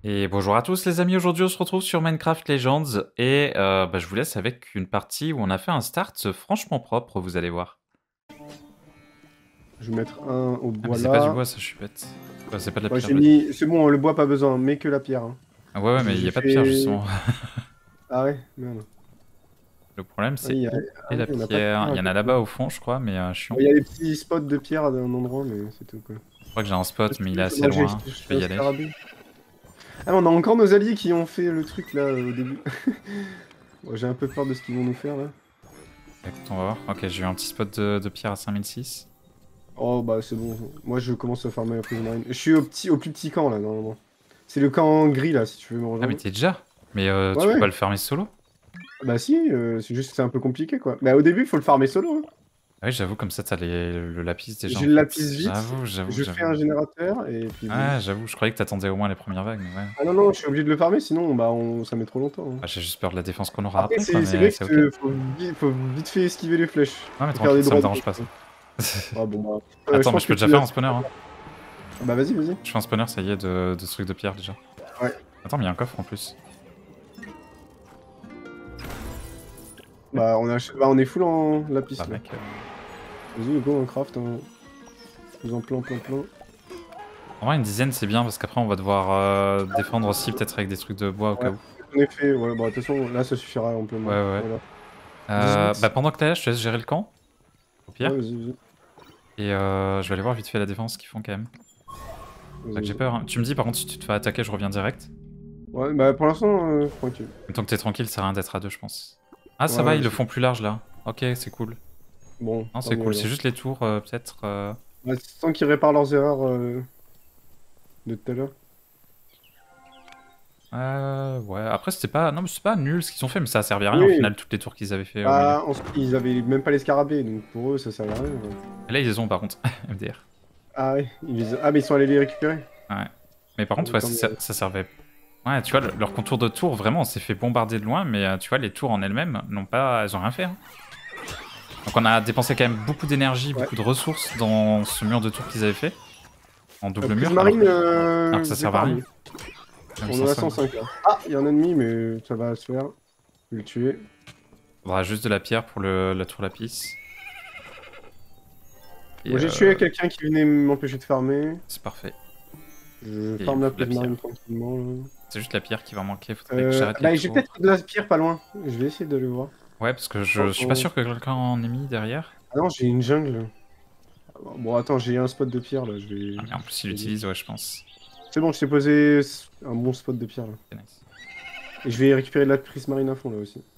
Et bonjour à tous les amis, aujourd'hui on se retrouve sur Minecraft Legends et je vous laisse avec une partie où on a fait un start franchement propre, vous allez voir. Je vais mettre un au Ah bois mais c'est pas du là. bois ça, je suis bête. Ouais, c'est pas de la Moi pierre, j'ai je veux dire. mis. C'est bon, le bois pas besoin, mais que la pierre. Hein. Ah ouais mais il y J'ai a pas de pierre fait. justement. Ah ouais, merde. Le problème Oui, c'est où ah est oui, la on n'a pas de pierre? pierre Il à y en a côté. là-bas au fond je crois, mais chiant. Il y a des petits spots de pierre à un endroit, mais c'est tout quoi. Je crois que j'ai un spot mais il est assez Moi, loin, j'ai je vais un y aller. scarabée. Ah, on a encore nos alliés qui ont fait le truc là au début. Bon, j'ai un peu peur de ce qu'ils vont nous faire là. Écoute, on va voir. Ok, j'ai eu un petit spot de pierre à 5006. Oh bah c'est bon. Moi je commence à farmer la prise marine. Je suis au plus petit camp là normalement. C'est le camp gris là si tu veux me Ah mais rejoindre. t'es déjà? Mais Ouais tu peux pas ouais. le fermer solo? Bah si, c'est juste que c'est un peu compliqué quoi. Mais au début il faut le farmer solo. Hein. Ah oui j'avoue comme ça t'as le lapis déjà J'ai en le fait. lapis vite, je fais J'avoue. un générateur et puis boum. Ouais j'avoue, je croyais que t'attendais au moins les premières vagues, mais ouais. Ah non, non, je suis obligé de le farmer sinon bah ça met trop longtemps. Hein. Bah, j'ai juste peur de la défense qu'on aura Après après, quoi, c'est mais vrai c'est ok. que faut vite fait esquiver les flèches. Ouais, mais Faut faire tranquille, des ça me droits de dérange pas, gauche. ça. Ah bon bah. Je Attends, mais pense je que peux déjà tu faire l'as. un spawner, hein. Bah vas-y, vas-y. Je fais un spawner, ça y est, de ce truc de pierre, déjà. Ouais. Attends, mais il y a un coffre, en plus. Bah on est full en lapis Bah, là. mec. Vas-y, go, on craft. Faisant plein. En vrai, une dizaine, c'est bien, parce qu'après, on va devoir défendre aussi, peut-être avec des trucs de bois, au cas Ouais. où. En effet, ouais, bah de toute façon là ça suffira amplement. Ouais, ouais. Voilà. Bah, pendant que t'es là, je te laisse gérer le camp, au Ouais, pire. vas-y. Et je vais aller voir vite fait la défense qu'ils font, quand même. C'est vrai que j'ai peur, hein. Tu me dis, par contre, si tu te fais attaquer, je reviens direct. Ouais, bah pour l'instant, tranquille. Tant que t'es tranquille, ça sert à rien d'être à deux, je pense. Ah, ça Ouais, va, ouais, ils le font plus large, là. Ok, c'est cool. bon, Non, tant c'est mieux cool. C'est alors. juste les tours, peut-être. Bah, tant qu'ils réparent leurs erreurs de tout à l'heure. Ouais, après c'était pas... Non mais c'est pas nul ce qu'ils ont fait, mais ça a servi à rien au Oui, final, toutes les tours qu'ils avaient fait au milieu. bah, ils avaient même pas les scarabées, donc pour eux ça servait à rien. Ouais. Et là ils les ont par contre, MDR. Ah ouais, ah mais ils sont allés les récupérer. Ouais. Mais par contre, Ah, ouais, tant mieux. ça servait... Ouais, tu vois, leur contour de tour, vraiment, on s'est fait bombarder de loin, mais tu vois, les tours en elles-mêmes, n'ont pas... Elles ont rien fait. Hein. Donc on a dépensé quand même beaucoup d'énergie, Ouais. beaucoup de ressources dans ce mur de tour qu'ils avaient fait. En double Prise mur, marine, alors que ça sert à rien. on en a 105 là. Ah, il y a un ennemi, mais ça va se faire. Je vais le tuer. Faudra juste de la pierre pour la tour lapis. Et, Moi j'ai tué quelqu'un qui venait m'empêcher de farmer. c'est parfait. Je Et farme la de la prise marine pierre. tranquillement. Là. C'est juste la pierre qui va manquer, faudrait que j'arrête Bah les j'ai tours. peut-être de la pierre pas loin. Je vais essayer de le voir. Ouais, parce que je suis pas sûr que quelqu'un en ait mis derrière. Ah non, j'ai une jungle. Bon attends, j'ai un spot de pierre là, je vais... Ah, mais en plus, il l'utilise, ouais, je pense. C'est bon, je t'ai posé un bon spot de pierre là. C'est nice. Et je vais récupérer de la prise marine à fond là aussi.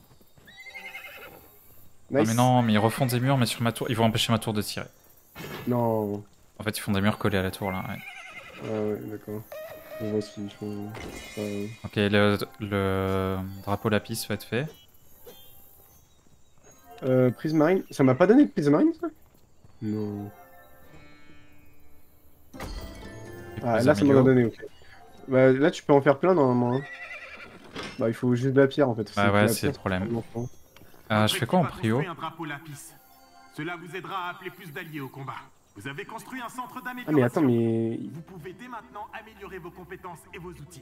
Ah, Nice. mais non, mais ils refont des murs, mais sur ma tour. Ils vont empêcher ma tour de tirer. Non. En fait, ils font des murs collés à la tour là. Ouais. Ah ouais, d'accord. On voit ce qu'ils font. Ok, le drapeau lapis va être fait. Prise marine. Ça m'a pas donné de prise marine ça? Non. Ah là ça m'en a donné, ok. Bah là tu peux en faire plein normalement. Hein. Bah il faut juste de la pierre en fait. Bah ouais, la c'est le pierre, problème. c'est Je fais quoi en prio? Un drapeau lapis. Cela vous aidera à appeler plus d'alliés au combat. Vous avez construit un centre d'amélioration. Ah mais attends mais... Vous pouvez dès maintenant améliorer vos compétences et vos outils.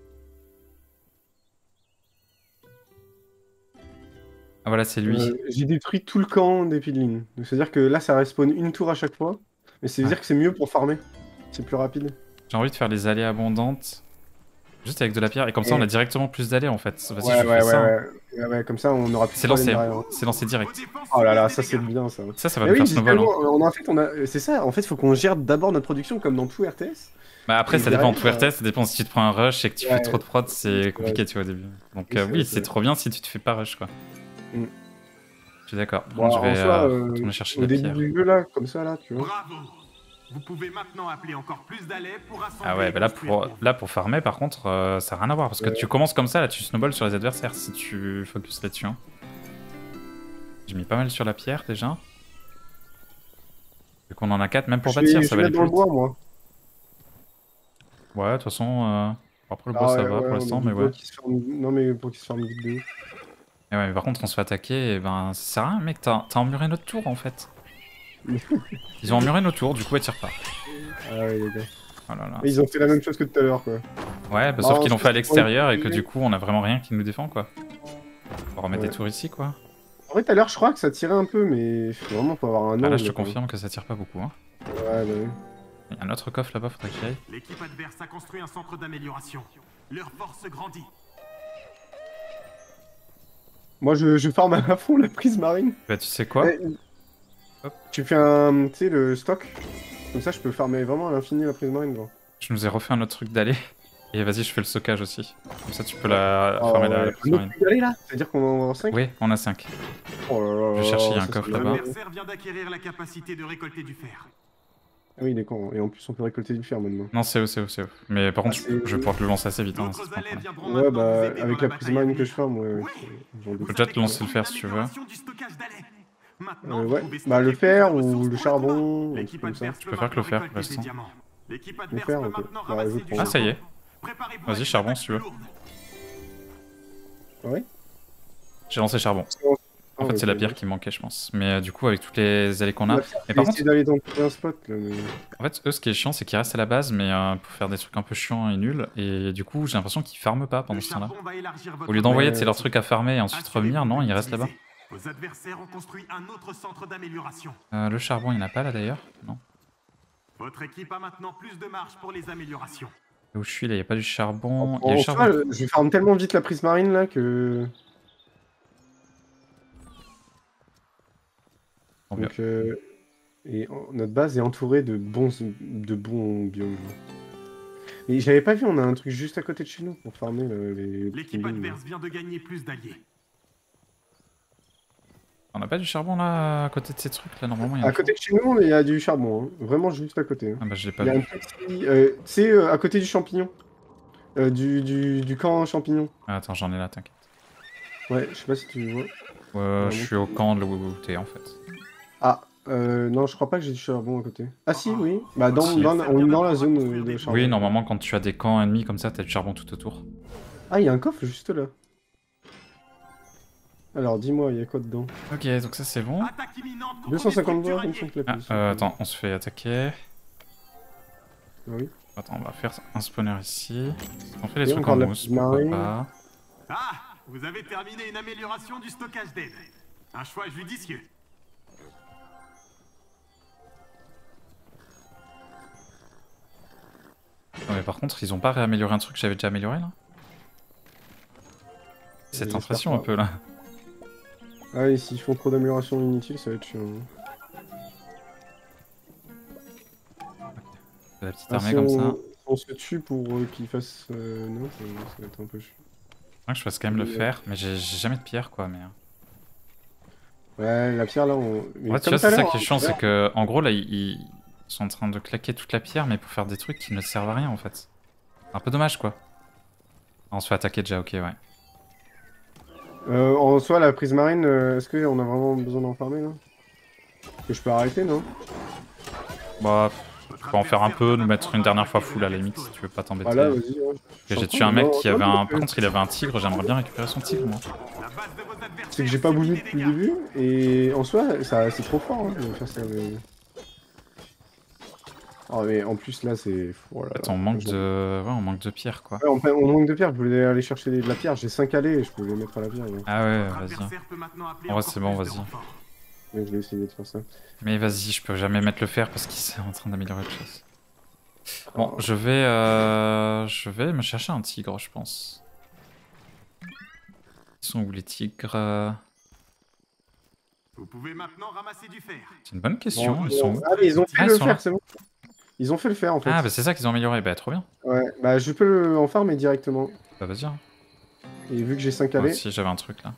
Ah voilà, c'est lui. J'ai détruit tout le camp des Pidlin. Donc c'est à dire que là ça respawn une tour à chaque fois. Mais c'est à dire que c'est mieux pour farmer. C'est plus rapide. J'ai envie de faire les allées abondantes. Juste avec de la pierre. Et comme ça, on a directement plus d'allées en fait. Vas-y, je fais ça. Ouais, comme ça on aura plus C'est de problème lancé. derrière. C'est lancé direct. Oh là là, ça c'est bien ça. Ça va Mais nous faire oui, snowball. Hein. en fait, c'est ça. En fait, faut qu'on gère d'abord notre production comme dans tout RTS. Bah après, Et ça dépend de tout derrière, RTS, ça dépend si tu te prends un rush et que tu fais trop de prod, c'est compliqué, tu vois, au début. Donc Oui, oui, c'est c'est trop bien si tu te fais pas rush, quoi. Mm. Je suis d'accord. Bon, Je vais en soi, retourner chercher au la début pierre. du jeu, là, comme ça, là, tu vois. Bravo. Vous pouvez maintenant appeler encore plus d'allais pour rassembler. Ah ouais, bah là pour farmer, par contre, ça n'a rien à voir, parce que tu commences comme ça, là, tu snowballs sur les adversaires si tu focus là-dessus. Hein. J'ai mis pas mal sur la pierre, déjà. Vu qu'on en a 4, même pour bâtir, ça va aller dans plus le vite. bois, moi. Ouais, de toute façon, après le bois ça va pour l'instant, mais ouais. Non, mais pour qu'il se ferme vite de ouf. Et ouais, mais par contre, on se fait attaquer, et ben ça sert à rien, mec, t'as emmuré notre tour en fait. Ils ont emmuré nos tours, du coup, elles tirent pas. Ah ouais, les gars. Oh là là, Ils ont fait la même chose que tout à l'heure, quoi. Ouais, bah, sauf qu'ils l'ont fait à l'extérieur et que du coup on a vraiment rien qui nous défend quoi. On va remettre des tours ici quoi. En vrai, tout à l'heure, je crois que ça tirait un peu, mais vraiment, faut avoir un angle. Ah là je te confirme que ça tire pas beaucoup. Hein. Ouais, bah oui. Il y a un autre coffre là-bas, faudrait que j'y aille. L'équipe adverse a construit un centre d'amélioration. Leur force grandit. Moi, je farm à fond la prise marine. Bah tu sais quoi? Tu fais un, tu sais, le stock. Comme ça, je peux farmer vraiment à l'infini la prise marine, genre. Je nous ai refait un autre truc d'aller. Et vas-y, je fais le stockage aussi. Comme ça, tu peux la farmer la prise marine. C'est-à-dire qu'on va en avoir 5? Oui, on a 5. Oh là là. Je vais chercher, il y a un coffre là-bas. L'adversaire vient d'acquérir la capacité de récolter du fer. Ah oui, d'accord. Et en plus, on peut récolter du fer maintenant. Non, c'est haut. Mais par contre, je vais pouvoir te le lancer assez vite. Hein, D'autres allées viendront ouais, maintenant bah, vous aider avec dans la la prise bataille marine à que je farm, ouais. venir. J'en doute. Je peux déjà te lancer le fer si tu veux. Ouais, bah le fer ou le charbon, un truc comme ça. Tu peux faire que le fer pour l'instant. Le fer, ok. Bah, je prends. Ah, ça y est. Vas-y, charbon si tu veux. Ouais. J'ai lancé charbon. En fait, c'est la pierre qui me manquait, je pense. Mais du coup, avec toutes les allées qu'on a. Mais par contre, d'aller dans un spot là. Mais... en fait, eux, ce qui est chiant, c'est qu'ils restent à la base, mais pour faire des trucs un peu chiants et nuls. Et du coup, j'ai l'impression qu'ils farment pas pendant ce temps-là. Au lieu d'envoyer leurs trucs à farmer et ensuite revenir, non, ils restent là-bas. Vos adversaires ont construit un autre centre d'amélioration. Le charbon, il n'y en a pas là d'ailleurs? Non. Votre équipe a maintenant plus de marge pour les améliorations. Où je suis là, il n'y a pas du charbon. Il y a En du soi, charbon. je farme tellement vite la prise marine là que. Donc, notre base est entourée de bons biomes. Mais j'avais pas vu, on a un truc juste à côté de chez nous pour farmer les. L'équipe adverse vient de gagner plus d'alliés. On n'a pas du charbon là à côté de ces trucs là normalement. À côté de chez nous, il y a du charbon, hein. Vraiment juste à côté. Hein. Ah bah je l'ai pas Il y a vu. un petit, c'est à côté du champignon, du camp champignon. Ah, attends, j'en ai là, t'inquiète. Ouais, je sais pas si tu vois. Je suis au camp de où t'es en fait. Ah, non, je crois pas que j'ai du charbon à côté. Ah si, oui. Bah dans la zone de charbon. Oui, normalement quand tu as des camps ennemis comme ça, t'as du charbon tout autour. Ah, il y a un coffre juste là. Alors, dis-moi, il y a quoi dedans? Ok, donc ça c'est bon. 250 doigts, il me semble que la plus. Attends, on se fait attaquer. Oui. Attends, on va faire un spawner ici. On fait les Et trucs encore en de la mousse, petite pourquoi marine. pas. Ah, vous avez terminé une amélioration du stockage d'aide. Un choix judicieux. Non, mais par contre, ils ont pas réamélioré un truc que j'avais déjà amélioré là? Cette J'espère impression pas. un peu là. Ah oui, s'ils font trop d'améliorations inutiles, ça va être chiant. La petite Ah, armée si comme on, ça. on se tue pour qu'ils fassent... non, ça va être un peu chiant. Ouais, je fasse quand même le fer, mais j'ai jamais de pierre quoi. Mais... Ouais, la pierre là, on... Mais En fait, tu comme vois, c'est ça tout à qui est l'heure, chiant, hein, c'est que en gros là, ils sont en train de claquer toute la pierre, mais pour faire des trucs qui ne servent à rien en fait. Un peu dommage quoi. On se fait attaquer déjà, ok, ouais. En soi, la prise marine, est-ce qu'on a vraiment besoin d'en farmer là? Que je peux arrêter, non? Bah, tu peux en faire un peu, nous mettre une dernière fois full à la limite si tu veux pas t'embêter. Ah là, vas-y. Ouais. J'ai tué un mec qui avait un. Par contre, il avait un tigre, j'aimerais bien récupérer son tigre moi. C'est que j'ai pas voulu depuis le début, et en soi, c'est trop fort hein, de faire ça. Mais... Oh, mais en plus là, c'est. Voilà, En fait, on manque de. Ouais, on manque de pierre quoi. Ouais, on manque de pierre, je voulais aller chercher de la pierre, j'ai 5 allées et je peux les mettre à la pierre. Donc. Ah ouais, vas-y. En vrai, c'est bon, vas-y. Donc je vais essayer de faire ça. Mais vas-y, je peux jamais mettre le fer parce qu'il est en train d'améliorer autre chose. Bon, Oh. je vais me chercher un tigre, je pense. Ils sont où les tigres? Vous pouvez maintenant ramasser du fer. C'est une bonne question, Bon, ils sont où? Ah, mais ils ont fait Ah, ils le sont là. fer, c'est bon. Ils ont fait le fer en fait. Ah bah c'est ça qu'ils ont amélioré, bah trop bien. Ouais, bah je peux en farmer directement. Bah vas-y. Hein. Et vu que j'ai 5 Moi allées. aussi j'avais un truc là.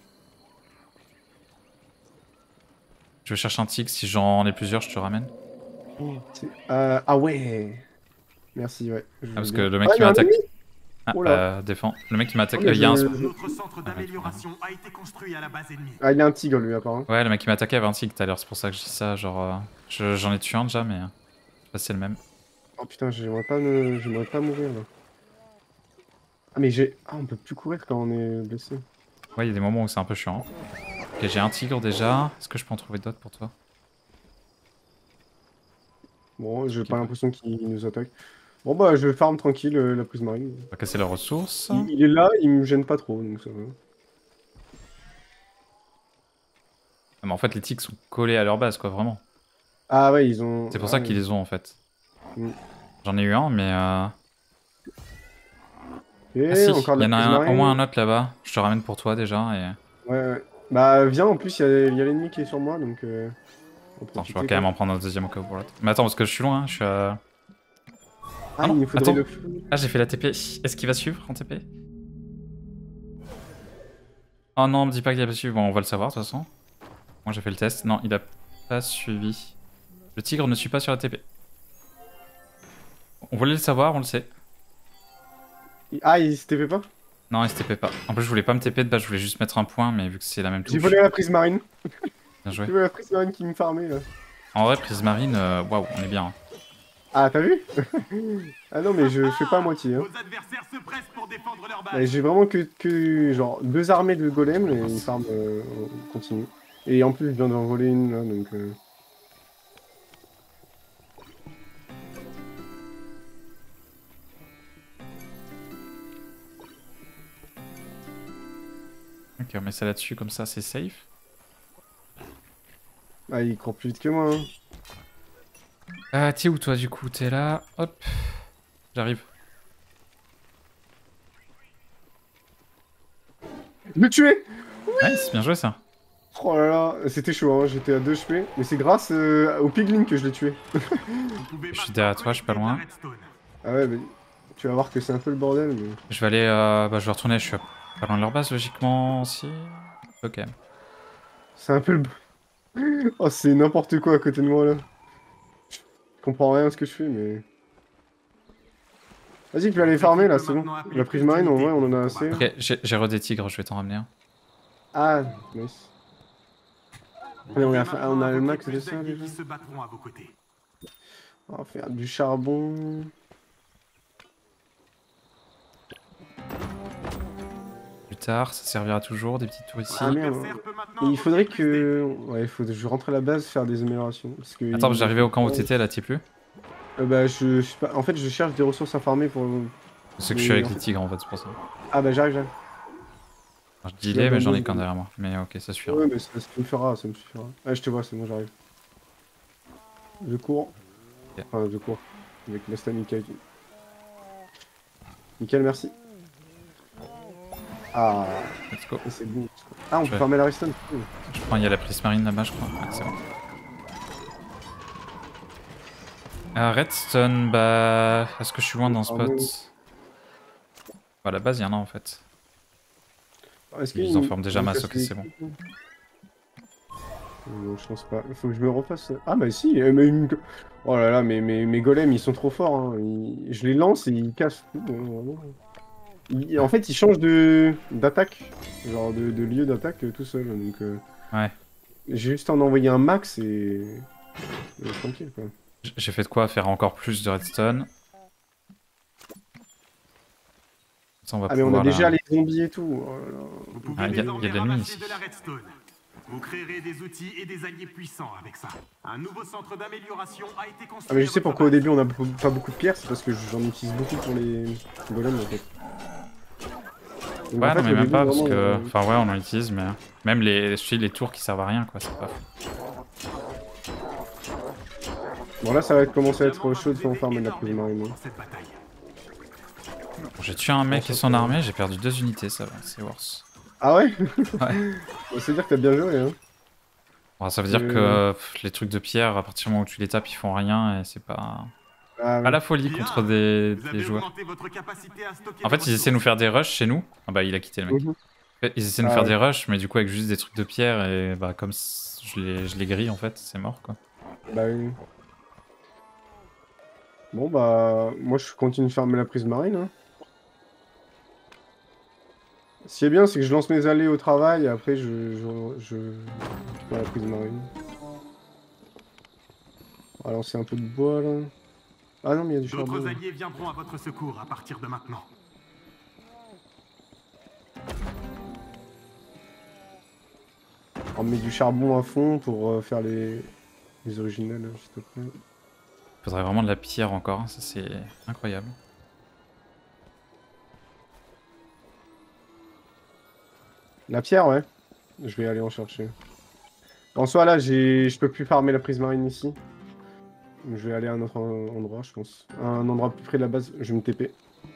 Je vais chercher un tigre, si j'en ai plusieurs je te ramène. Ah ouais. Merci, ouais. Ah, parce que le mec qui il y a un m'attaque... ennemi. Ah Oh là. bah défends. Le mec qui m'attaque... Oh, mais il y a un... Notre centre d'amélioration a été construit à la base ennemie. Ah, il y a un tigre lui apparemment. Ouais, le mec qui m'a attaqué avait un tigre tout à l'heure, c'est pour ça que je dis ça, genre... J'en ai tué un déjà, mais... je sais pas si c'est le même. Oh putain, j'aimerais pas mourir là. Ah mais on peut plus courir quand on est blessé. Ouais, il y a des moments où c'est un peu chiant. Ok, j'ai un tigre déjà. Est-ce que je peux en trouver d'autres pour toi? Bon, j'ai pas l'impression qu'il nous attaque. Bon bah je farm tranquille la prise marine. On va casser leurs ressources. Il est là, il me gêne pas trop, donc ça va. Ah, mais en fait, les ticks sont collés à leur base, quoi, vraiment. Ah ouais, ils ont... C'est pour ça qu'ils les ont, en fait. Mm. J'en ai eu un, mais... Et Ah si, encore il de y en la a prise marine. au moins un autre là-bas. Je te ramène pour toi, déjà, et... Ouais, ouais. Bah viens, en plus il y a l'ennemi qui est sur moi, donc... on Attends, je profiter, vais quand même quoi. en prendre un deuxième au cas où pour l'autre. Mais attends, parce que je suis loin, hein, je suis à... Ah, non, il nous faudrait attends. le... Ah, j'ai fait la TP. Est-ce qu'il va suivre en TP? Oh non, me dis pas qu'il va suivre. Bon, on va le savoir, de toute façon. Moi, j'ai fait le test. Non, il a pas suivi. Le tigre ne suit pas sur la TP. On voulait le savoir, on le sait. Ah, il se TP pas? Non, il se TP pas. En plus, je voulais pas me TP de base, je voulais juste mettre un point, mais vu que c'est la même touche. J'ai volé la prise marine. Bien joué. J'ai volé la prise marine qui me farmait, là. En vrai, prise marine, waouh, on est bien. Hein. Ah, t'as vu? Ah non, mais je fais pas à moitié, hein. Vos adversaires se pressent pour défendre leur Ouais, base. j'ai vraiment que genre 2 armées de golems et ils farment en continu. Et en plus, je viens d'en voler une, là, donc... Ok, on met ça là-dessus, comme ça, c'est safe. Ah, il court plus vite que moi, hein. T'es où, toi, du coup? T'es là. Hop. J'arrive. Me tuer! Nice, bien joué, ça. Oh là là, c'était chaud, hein. J'étais à 2 HP. Mais c'est grâce au piglin que je l'ai tué. Vous pouvez Je suis maintenant derrière toi, je suis pas collecter de la loin. redstone. Ah ouais, mais tu vas voir que c'est un peu le bordel, mais... Je vais aller, bah, je vais retourner, je suis pas loin de leur base, logiquement, aussi. Ok. C'est un peu le... Oh, c'est n'importe quoi à côté de moi, là. Je comprends rien à ce que je fais, mais... Vas-y, tu vas aller farmer, là, c'est bon. La prise marine, en vrai, on en a assez. Ok, j'ai re des tigres, je vais t'en ramener un. Ah, nice. Mais on a, Vous pouvez on a le maintenant max de invoquer ça, plus d'alliés déjà. qui se battront à vos côtés. On va faire du charbon... Plus tard, ça servira toujours, des petites tours ici. Ah merde. L'adversaire peut maintenant Et il faudrait invoquer plus que... Ouais, il faut que je rentre à la base faire des améliorations. Parce que Attends, j'arrivais au camp où t'étais, là, t'y es plus? Bah, je sais pas... En fait, je cherche des ressources à farmer pour... C'est que je Mais suis avec en les fait- tigres, en fait, c'est pour ça. Ah bah, j'arrive. Alors, je dis les, mais j'en ai qu'un derrière moi. Mais ok, ça suffira. Ouais, mais ça me fera, ça me suffira. Ah, je te vois, c'est bon, j'arrive. Je cours. Ok. Enfin, je cours. Avec la stamina. Nickel, merci. Ah, Let's go. c'est bon. Ah, on peut Ouais. farmer la redstone. Cool. Je crois qu'il y a la prise marine là-bas, je crois. Ouais, c'est bon. Redstone, bah... Est-ce que je suis loin d'un spot? Bah, à la base, il y en a en fait. Est-ce Ils qu'il- en forment déjà il masse, casse ok, les c'est bon. coups Non, je pense pas. Il faut que je me refasse. Ah, bah si, mais oh là là, mais mes golems, ils sont trop forts. Hein. Je les lance et ils cassent tout. Vraiment. En fait, ils changent d'attaque. Genre de lieu d'attaque tout seul. Donc, Ouais. j'ai juste en envoyer un max et. Tranquille, quoi. J'ai fait de quoi faire encore plus de redstone. Ça, on va Ah, mais on a pouvoir, là. déjà les zombies et tout. Oh là là. Vous pouvez Ah, y a désormais de l'ennemi ramasser ici. de la redstone. Vous créerez des outils et des alliés puissants avec ça. Un nouveau centre d'amélioration a été construit. Ah, mais je à sais votre pourquoi au base. début on a pas beaucoup de pierres, c'est parce que j'en utilise beaucoup pour les golems en fait. Donc, Ouais, en fait, non, mais au même début, pas, parce vraiment, que... Enfin, ouais, on en utilise, mais... Même les tours qui servent à rien, quoi, c'est pas fou. Bon, là ça va commencer à être Diamant va chaud de vous faire aider farmer de la prise énormément marine. dans cette bataille. Bon, j'ai tué un mec et son armée, j'ai perdu 2 unités, ça va, c'est worse. Ah ouais? Ouais. Bon, c'est dire que t'as bien joué, hein. Bon, ça veut dire que les trucs de pierre, à partir du moment où tu les tapes, ils font rien, et c'est pas... Ah, Pas la folie Bien. contre des Vous avez joueurs. augmenté votre capacité à stocker En des fait, ils essaient de nous faire des rushs chez nous. Ah bah, il a quitté le mec. Mhm. En fait, ils essaient de nous Ah faire ouais. des rushs, mais du coup, avec juste des trucs de pierre, et bah, comme je les grille, en fait, c'est mort, quoi. Bah oui. Bon bah, moi je continue de farmer la prise marine. Hein. Ce qui est bien, c'est que je lance mes allées au travail et après je fais la prise marine. On va lancer un peu de bois là. Ah non, mais il y a du charbon. D'autres alliés viendront à votre secours à partir de maintenant. On met du charbon à fond pour faire les originales, s'il te plaît. Faudrait vraiment de la pierre encore, ça c'est incroyable. La pierre, ouais. Je vais aller en chercher. En soi, là, je peux plus farmer la prise marine ici. Je vais aller à un autre endroit, je pense. À un endroit plus près de la base, je vais me TP.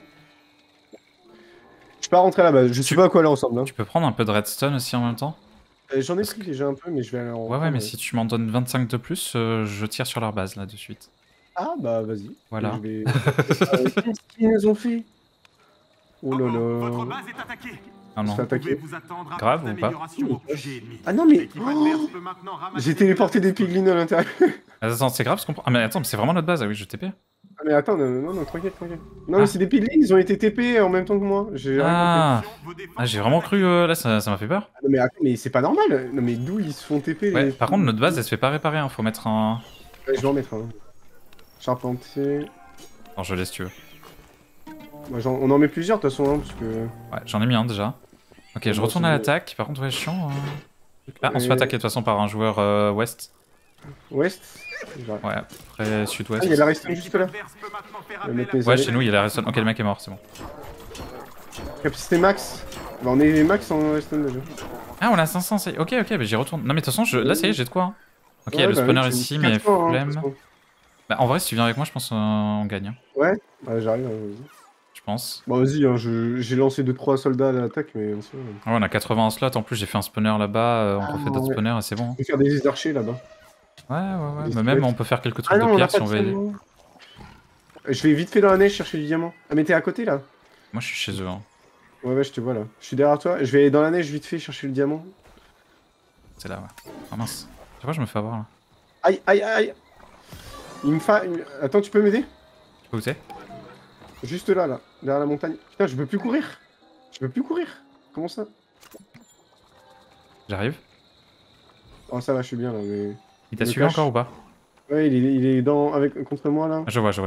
Je peux pas rentrer à la base, je sais pas à quoi aller ensemble. Hein. Tu peux prendre un peu de redstone aussi en même temps? J'en ai pris déjà un peu, mais je vais aller en Ouais, mais si tu m'en donnes 25 de plus, je tire sur leur base là de suite. Ah, bah vas-y. Voilà. Qu'est-ce qu'ils nous ont fait? Oh là Votre là. base est attaquée. Ah non. Se fait attaquer. Vous attendre à Grave plus ou pas? d'amélioration au QG ennemi. Ah non, mais. L'équipe adverse peut maintenant ramasser J'ai téléporté des piglins à l'intérieur. Attends, c'est grave ce qu'on prend. Ah, mais attends, mais c'est vraiment notre base, ah oui, je TP. Ah, mais attends, non, tranquille. Non, Ah. mais c'est des piglins, ils ont été TP en même temps que moi. J'ai rien Ah, Vos défenses ah j'ai sont vraiment attaquées. cru, là ça m'a fait peur. compris. Non, mais attends, mais c'est pas normal. Non, mais d'où ils se font TP Ouais, les- par contre, notre base elle se fait pas réparer, hein. Faut mettre un. Ouais, je vais en mettre un. Charpentier. Alors je laisse si tu veux. Ouais, on en met plusieurs de toute façon, hein, parce que. Ouais, j'en ai mis un déjà. Ok, je Bon, retourne c'est à bon. l'attaque. Par contre, ouais, chiant. Ah, on se fait Et- attaquer de toute façon par un joueur ouest. Ouest. J'arrive. Ouais, après Ah, sud-ouest. il y a la redstone juste là. L'adverse peut maintenant faire Je vais appel mettre à mes vous. Ouais, allées. chez nous, il y a la redstone. Ok, le mec est mort, c'est bon. Capacité max. Bah, on est max en redstone déjà. Ah, on a 500, c'est. Ok, mais j'y retourne. Non, mais de toute façon, là, ça y est, j'ai de quoi. Hein. Ok, il y a Ouais, le bah spawner oui, ici, j'ai mais 400, hein, de flemme. toute façon. Bah, en vrai, si tu viens avec moi, je pense on gagne. Hein. Ouais, j'arrive, vas-y. Je pense. Bon, vas-y, hein, j'ai lancé 2-3 soldats à l'attaque, mais on sait. Ah ouais, on a 80 en slot. En plus, j'ai fait un spawner là-bas. On Ah, refait d'autres ouais. spawners et c'est bon. On peut faire des archers là-bas. Ouais. Des Mais même, squelettes. on peut faire quelques Ah trucs non, de on a pierre si pas on de veut. seulement. Je vais vite fait dans la neige chercher du diamant. Ah, mais t'es à côté là? Moi, je suis chez eux. Hein. Ouais, je te vois là. Je suis derrière toi. Je vais aller dans la neige vite fait chercher le diamant. C'est là, ouais. Ah mince. Tu vois, je me fais avoir là. Aïe. Il me fa... Attends, tu peux m'aider? Tu peux où t'es? Juste là, derrière la montagne. Putain, je peux plus courir. Comment ça? J'arrive. Oh, ça va, je suis bien là, mais... Il t'a Le suivi cache. encore ou pas? Ouais, il est contre moi là. Ah, je vois.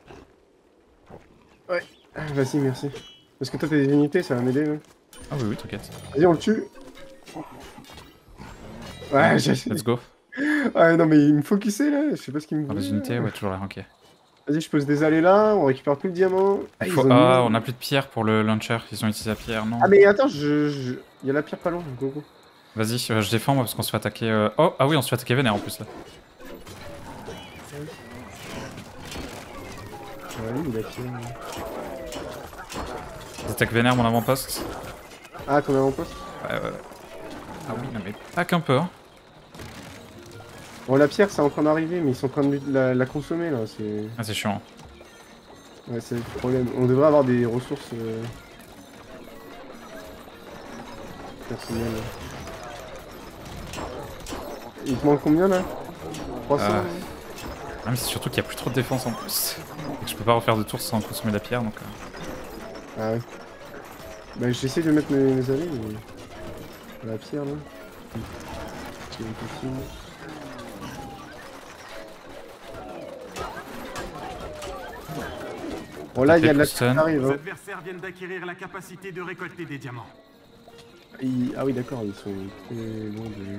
Ah, vas-y, merci. Parce que toi, t'as des unités, ça va m'aider. Là. Ah oui, t'inquiète. Vas-y, on le tue. Ouais, Let's go. Ouais, non, mais il me focusait là. Je sais pas ce qu'il me Ah, les voulait. unités, ouais, toujours là, ok. Vas-y, je pose des allées là. On récupère tout le diamant. Ah, On a plus de pierre pour le launcher. Ils ont utilisé la pierre, non? Ah, mais attends, il y a la pierre pas loin. Go. Vas-y, je défends moi parce qu'on se fait attaquer. Oh, ah oui, on se fait attaquer vénère en plus là. Ouais, il a pierre. Ils attaquent vénère mon avant-poste. Ah, combien en poste? Ouais. Ah oui, non mais pas qu'un peu. Hein. Bon, la pierre, c'est en train d'arriver, mais ils sont en train de la consommer là. C'est. Ah, c'est chiant. Ouais, c'est le problème. On devrait avoir des ressources personnelles. Il te manque combien là? 300 Ah. Ah, mais c'est surtout qu'il y a plus trop de défense en plus. Et que je peux pas refaire de tour sans consommer la pierre donc. Ah ouais. Bah j'essaie de mettre mes allées, mais... La pierre là. C'est impossible. Bon là il y a de la pierre qui arrive. Vos Hein. adversaires viennent d'acquérir la capacité de récolter des diamants. Ah oui d'accord, ils sont très loin de...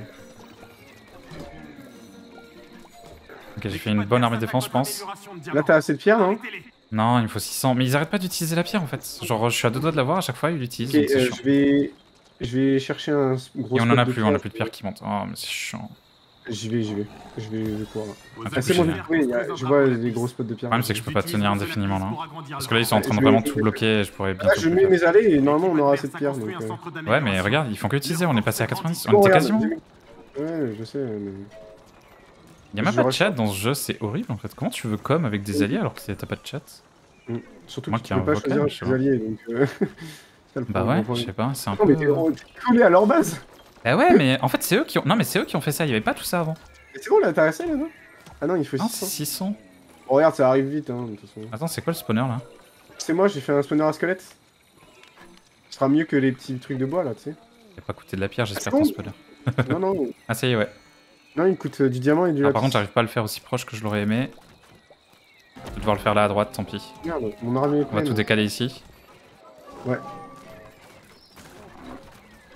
Ok, j'ai fait une bonne armée de défense, je pense. Là t'as assez de pierre non? Non, il me faut 600. Mais ils arrêtent pas d'utiliser la pierre en fait. Genre, je suis à deux doigts de l'avoir à chaque fois, ils l'utilisent. Ok, donc c'est chiant. je vais chercher un gros Et on en spot a de plus, on a plus de pierre qui monte. Oh, mais c'est chiant. J'y vais. Je vais pouvoir là. Vos Ah, c'est bon, j'ai- oui, je vois des gros spots de pierre. Le problème, c'est que je peux pas tenir indéfiniment là. Parce que là, ils sont en train de Je vraiment vais- tout bloquer et je pourrais Là bientôt. je plus mets faire. mes allées et normalement on aura assez de pierre donc... Ouais, mais regarde, ils font que utiliser. On est passé à 90. On Bon, était regarde, quasiment. Ouais, je sais, mais... Il y a même je pas de reste- chat dans ce jeu, c'est horrible en fait. Comment tu veux com avec des alliés alors que t'as pas de chat? Surtout Moi que qui tu ai peux un pas vocal, choisir je sais tes pas. alliés, donc... c'est le Bah problème. ouais, je sais pas, c'est un Non peu. mais t'es collé à leur base. Ah ouais, mais en fait, c'est eux qui ont. Non, mais c'est eux qui ont fait ça. Il y avait pas tout ça avant. Mais c'est bon là, t'as assez là, non? Ah non, il faut Non, 600. 600. Bon, regarde, ça arrive vite, hein, de toute façon. Attends, c'est quoi le spawner là? C'est moi, j'ai fait un spawner à squelette. Ce sera mieux que les petits trucs de bois là, tu sais. Il a pas coûté de la pierre, j'espère bon ton spawner. Non, Ah, ça y est, ouais. non, il coûte du diamant et du Ah, lapis. par contre, j'arrive pas à le faire aussi proche que je l'aurais aimé. Je vais devoir le faire là à droite, tant pis. Merde, mon armée est On va pleine. tout décaler ici. Ouais.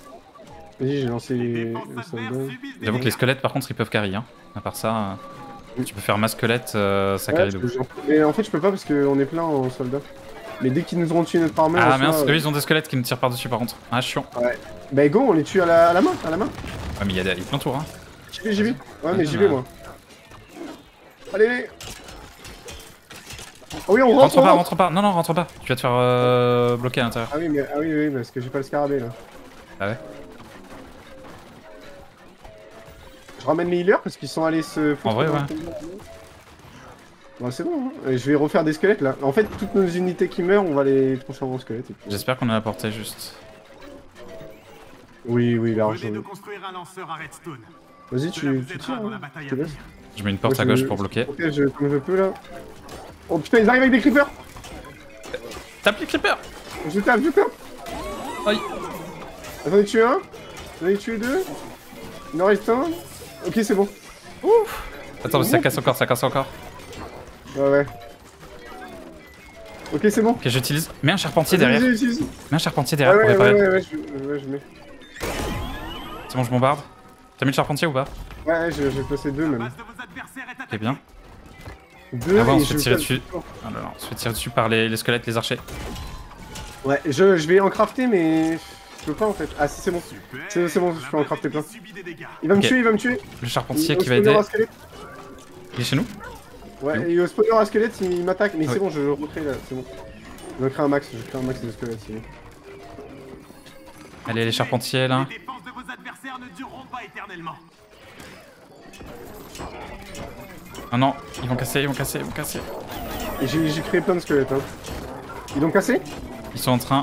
Vas-y, j'ai lancé les soldats. J'avoue que les squelettes, par contre, ils peuvent carry. Hein. À part ça. Tu peux faire masse squelette, ça carry de ouf. Mais en fait, je peux pas parce qu'on est plein en soldats. Mais dès qu'ils nous auront tué notre armée... Ah mince, eux ils ont des squelettes qui me tirent par-dessus par contre. Ah, chiant. Ouais. Bah go, on les tue à la main, Ouais, mais il y a plein de tours, hein. J'y vais. Ouais, mais j'y vais, moi. Allez. Oh oui, on rentre. Rentre pas. Non, rentre pas. Tu vas te faire bloquer à l'intérieur. Ah oui, parce que j'ai pas le scarabée, là. Ah ouais. Je ramène les healers parce qu'ils sont allés se foutre. En vrai, ouais. Bon, c'est bon, hein. Je vais refaire des squelettes, là. En fait, toutes nos unités qui meurent, on va les transformer en squelettes. J'espère qu'on a la portée juste. Oui, Venez largement. de construire un lanceur à Redstone. Vas-y, Cela tu vous aidera tires, dans hein. la bataille Je te à laisse. venir. Je mets une porte à gauche pour bloquer. Ok, comme je peux, là. Oh putain, ils arrivent avec des creepers. Tape les creepers. Je tape. Aïe. J'en ai tué un. J'en ai tué deux. Il en reste un. Ok, c'est bon. Ouf. Attends, mais ça casse encore. Ouais. Ok, c'est bon. Ok, j'utilise. Mets un charpentier derrière. Vas-y. Mets un charpentier derrière pour réparer. Ouais, je mets. C'est bon, je bombarde. T'as mis le charpentier ou pas? Ouais, j'ai placé deux La même. base de vos adversaires est attaquée. Ok, bien. Deux, Ah ouais, on et se fait je tirer fais- dessus. Oh là là, on se fait tirer dessus par les squelettes, les archers. Ouais, je vais en crafter, mais je peux pas en fait. Ah si, c'est bon. Super. C'est bon, je La peux en base crafter plein. ennemie subit des dégâts. Il va me Ok. tuer. Le charpentier Au qui va spawner aider. à squelette. Il est chez nous? Ouais, et au spawner à squelette, il m'attaque. Mais Oui. c'est bon, je recrée là, c'est bon. Je crée un max de squelettes, c'est bon. Allez, les charpentiers là. Les défenses de vos adversaires ne dureront pas éternellement. Ah non, ils vont casser. Et j'ai créé plein de squelettes, hein. Ils l'ont cassé? Ils sont en train.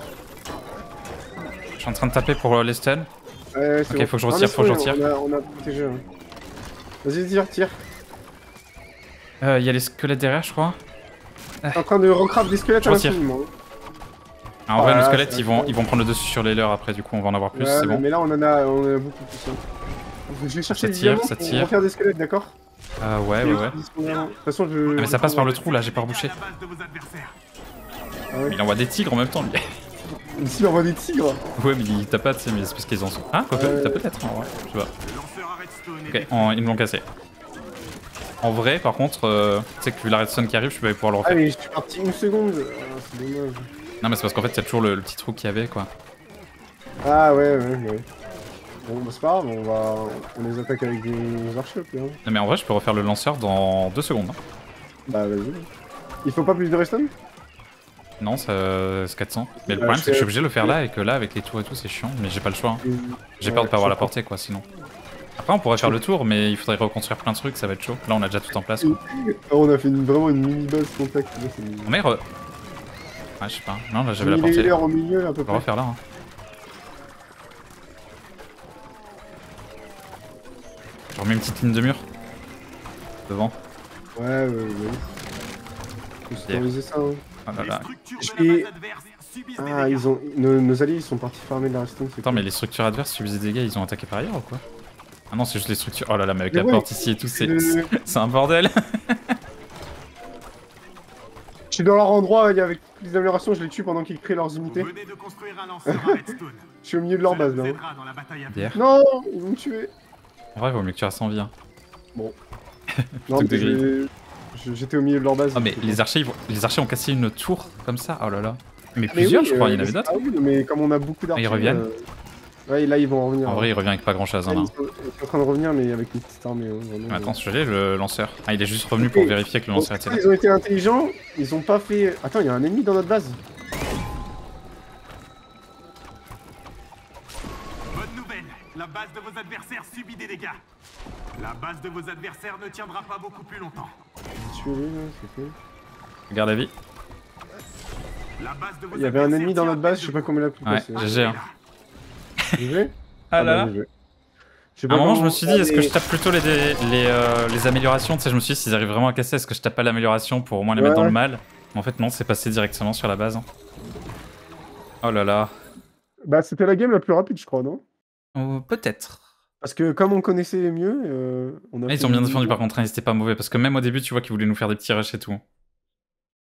Je suis en train de taper pour les stuns. Ouais, c'est Ok, bon. faut que je Ah, retire, mais faut que je c'est bon, retire. On a protégé. Hein. Vas-y, tire. Il y a les squelettes derrière, je crois. T'es en train de recraft des squelettes Je à retire. l'infiniment. Ah, en vrai, Ah, nos squelettes, c'est ils vont prendre le dessus sur les leurs après, du coup, on va en avoir plus, Ouais, c'est bon. mais là, on en a beaucoup plus. Hein. Je vais chercher les tire, diamants ça pour tire. refaire des squelettes, d'accord? Ouais. De toute façon, je... Ah, mais ça passe par le trou là, j'ai pas rebouché. La base de vos adversaires. Ah ouais. Mais il envoie des tigres en même temps, lui. Ici, on voit des tigres. Ouais, mais il tape pas, tu sais, mais c'est parce qu'ils en sont. Ah, quoi que, il tape peut-être, en vrai. Je sais pas. Le lanceur à Redstone est Ok, défait. ils me l'ont cassé. En vrai, par contre, tu sais que vu la redstone qui arrive, je vais pouvoir le Ah, refaire. mais je suis parti une seconde. Ah, c'est dommage. Non, mais c'est parce qu'en fait, il y a toujours le petit trou qu'il y avait, quoi. Ah, ouais. Bon, bah, c'est pas grave, on les attaque avec des archers, puis, hein. Non, mais en vrai, je peux refaire le lanceur dans 2 secondes. Hein. Bah, vas-y. Il faut pas plus de redstone? Non, c'est 400. Mais le Bah, problème, c'est que je suis je obligé de le faire là et que là, avec les tours et tout, c'est chiant. Mais j'ai pas le choix. Hein. J'ai peur de pas avoir la portée, quoi, sinon. Après, on pourrait faire le tour, mais il faudrait reconstruire plein de trucs, ça va être chaud. Là, on a déjà tout en place. Quoi. Ah, on a fait vraiment une mini-base contact. Là, On met Ah, je sais pas. Non, là, j'avais la il portée. est au milieu, là, à peu On va près. refaire là. Hein. Je remets une petite ligne de mur. Devant. Ouais. Faut sécuriser ça, hein. Ah là Les là. structures Et- de la base adverse subissent des Ah, dégâts. ils ont... Nos alliés, ils sont partis farmer de la redstone. c'est Attends, cool. mais les structures adverses subissent des dégâts, ils ont attaqué par ailleurs ou quoi? Ah non, c'est juste les structures. Oh là là, mais avec Mais la ouais, porte ici et tout, c'est le- c'est un bordel. Je suis dans leur endroit, il y a avec toutes les améliorations, je les tue pendant qu'ils créent leurs Vous unités. venez de construire un lanceur à Redstone. Je suis au milieu de leur Cela base, vous là. hein. aidera dans la bataille à venir. Bière. Non, ils vont me tuer. En vrai, il vaut mieux que tu restes en vie. Hein. Non, Plutôt que mais de j'étais au milieu de leur base. Oh, mais les archers ont cassé une tour comme ça. Oh là là. Mais Mais plusieurs, oui, je crois, il y en avait c'est d'autres. pas oui, mais comme on a beaucoup d'archers... ils reviennent Ouais, là, ils vont revenir. En vrai, il revient avec pas grand chose. Là, Hein, ils sont en train de revenir, mais avec une petite armée. Hein, vraiment. Attends, je l'ai le lanceur. Ah, il est juste revenu pour vérifier que le lanceur était là. Ils ont été intelligents, ils ont pas fait... Attends, il y a un ennemi dans notre base. Bonne nouvelle, la base de vos adversaires subit des dégâts. La base de vos adversaires ne tiendra pas beaucoup plus longtemps. Tuez-les, là, c'est fait. Regarde la vie. La base de vos Il y avait un ennemi dans adversaires notre base, je tient sais pas tête comment il a pu Ouais, passer. GG. Hein. GG. Ah là là. GG. Je sais À pas un moment, je comment- me suis dit, est-ce que mais- je tape plutôt les améliorations? Tu sais, je me suis dit, s'ils arrivent vraiment à casser, est-ce que je tape pas l'amélioration pour au moins les mettre dans le mal? Mais en fait, non, c'est passé directement sur la base. Hein. Oh là là. Bah, c'était la game la plus rapide, je crois, non? Oh, peut-être. Parce que comme on connaissait mieux, on a Ah, ils fait ont bien une- défendu par contre, hein, ils étaient pas mauvais. Parce que même au début, tu vois qu'ils voulaient nous faire des petits rushs et tout.